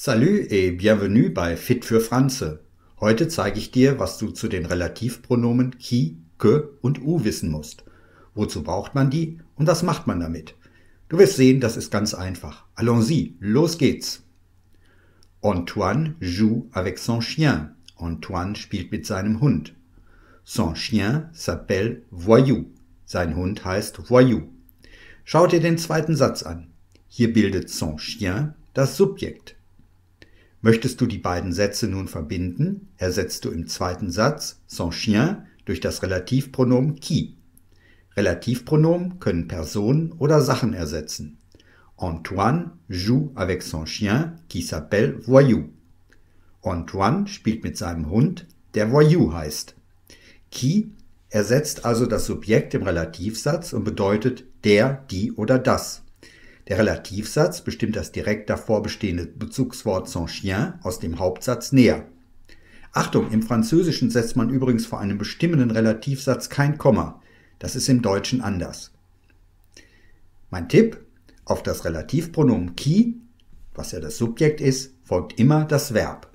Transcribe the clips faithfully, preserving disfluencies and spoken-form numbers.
Salut et bienvenue bei Fit für Franze. Heute zeige ich dir, was du zu den Relativpronomen qui, que und u wissen musst. Wozu braucht man die und was macht man damit? Du wirst sehen, das ist ganz einfach. Allons-y, los geht's. Antoine joue avec son chien. Antoine spielt mit seinem Hund. Son chien s'appelle Voyou. Sein Hund heißt Voyou. Schau dir den zweiten Satz an. Hier bildet son chien das Subjekt. Möchtest du die beiden Sätze nun verbinden, ersetzt du im zweiten Satz son chien durch das Relativpronomen qui. Relativpronomen können Personen oder Sachen ersetzen. Antoine joue avec son chien qui s'appelle Voyou. Antoine spielt mit seinem Hund, der Voyou heißt. Qui ersetzt also das Subjekt im Relativsatz und bedeutet der, die oder das. Der Relativsatz bestimmt das direkt davor bestehende Bezugswort son chien aus dem Hauptsatz näher. Achtung, im Französischen setzt man übrigens vor einem bestimmenden Relativsatz kein Komma. Das ist im Deutschen anders. Mein Tipp: Auf das Relativpronomen qui, was ja das Subjekt ist, folgt immer das Verb.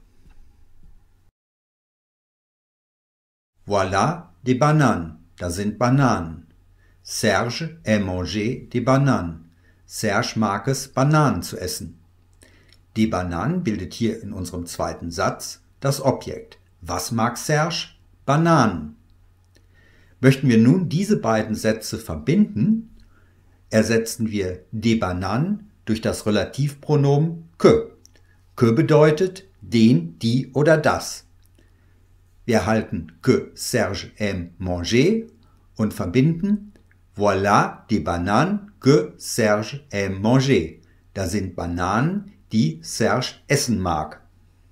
Voilà des bananes. Da sind Bananen. Serge aime manger des bananes. Serge mag es, Bananen zu essen. Die Bananen bildet hier in unserem zweiten Satz das Objekt. Was mag Serge? Bananen. Möchten wir nun diese beiden Sätze verbinden, ersetzen wir des bananes durch das Relativpronomen que. Que bedeutet den, die oder das. Wir erhalten que Serge aime manger und verbinden Voilà des bananes que Serge aime manger. Da sind Bananen, die Serge essen mag.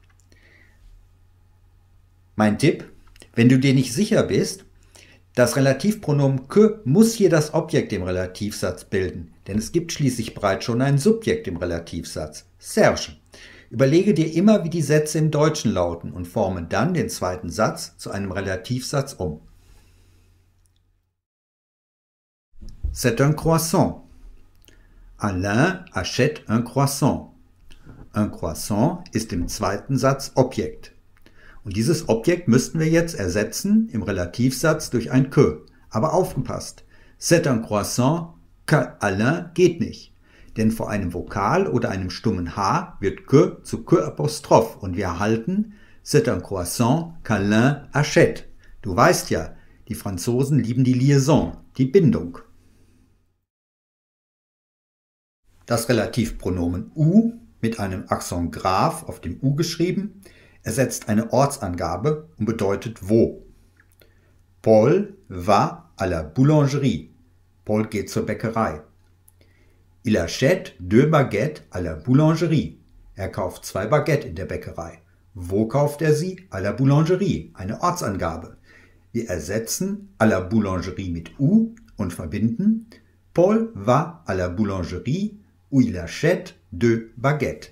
Mein Tipp: Wenn du dir nicht sicher bist, das Relativpronomen que muss hier das Objekt im Relativsatz bilden, denn es gibt schließlich bereits schon ein Subjekt im Relativsatz, Serge. Überlege dir immer, wie die Sätze im Deutschen lauten und forme dann den zweiten Satz zu einem Relativsatz um. C'est un croissant. Alain achète un croissant. Un croissant ist im zweiten Satz Objekt. Und dieses Objekt müssten wir jetzt ersetzen im Relativsatz durch ein que. Aber aufgepasst, c'est un croissant qu'Alain geht nicht. Denn vor einem Vokal oder einem stummen H wird que zu que Apostroph und wir erhalten c'est un croissant qu'Alain achète. Du weißt ja, die Franzosen lieben die Liaison, die Bindung. Das Relativpronomen u, mit einem Accent grave auf dem u geschrieben, ersetzt eine Ortsangabe und bedeutet wo. Paul va à la boulangerie. Paul geht zur Bäckerei. Il achète deux baguettes à la boulangerie. Er kauft zwei Baguette in der Bäckerei. Wo kauft er sie? À la boulangerie, eine Ortsangabe. Wir ersetzen à la boulangerie mit u und verbinden Paul va à la boulangerie où il achète deux baguettes.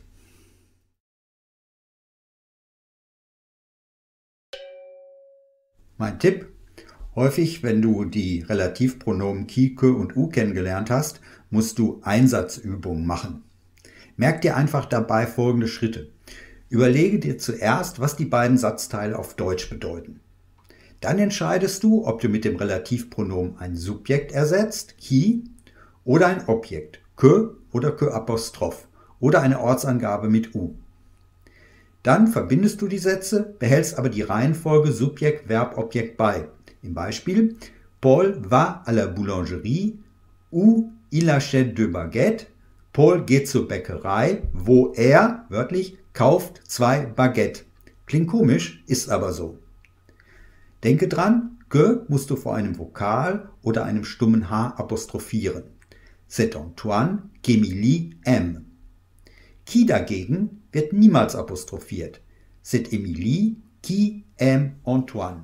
Mein Tipp: Häufig, wenn du die Relativpronomen qui, que und u kennengelernt hast, musst du Einsatzübungen machen. Merk dir einfach dabei folgende Schritte. Überlege dir zuerst, was die beiden Satzteile auf Deutsch bedeuten. Dann entscheidest du, ob du mit dem Relativpronomen ein Subjekt ersetzt, qui, oder ein Objekt, que oder que Apostroph, oder eine Ortsangabe mit u. Dann verbindest du die Sätze, behältst aber die Reihenfolge Subjekt, Verb, Objekt bei. Im Beispiel: Paul va à la boulangerie où il achète deux baguettes. Paul geht zur Bäckerei, wo er, wörtlich, kauft zwei Baguette. Klingt komisch, ist aber so. Denke dran, que musst du vor einem Vokal oder einem stummen H apostrophieren. C'est Antoine qu'Émilie aime. Qui dagegen wird niemals apostrophiert. C'est Émilie qui aime Antoine.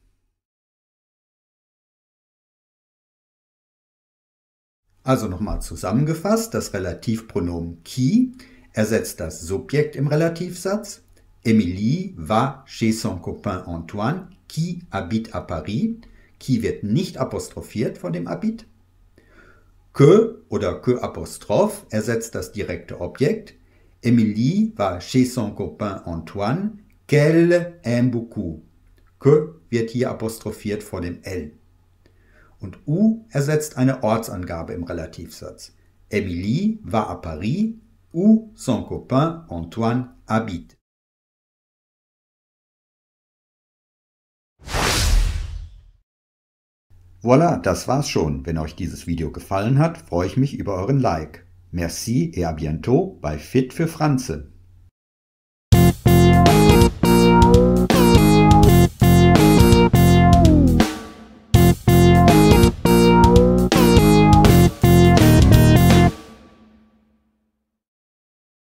Also nochmal zusammengefasst, das Relativpronomen qui ersetzt das Subjekt im Relativsatz. Émilie va chez son copain Antoine qui habite à Paris. Qui wird nicht apostrophiert von dem habite. Que oder que Apostroph ersetzt das direkte Objekt. Émilie va chez son copain Antoine, qu'elle aime beaucoup. Que wird hier apostrophiert vor dem L. Und U ersetzt eine Ortsangabe im Relativsatz. Émilie va à Paris, où son copain Antoine habite. Voilà, das war's schon. Wenn euch dieses Video gefallen hat, freue ich mich über euren Like. Merci et à bientôt bei Fit für Franze.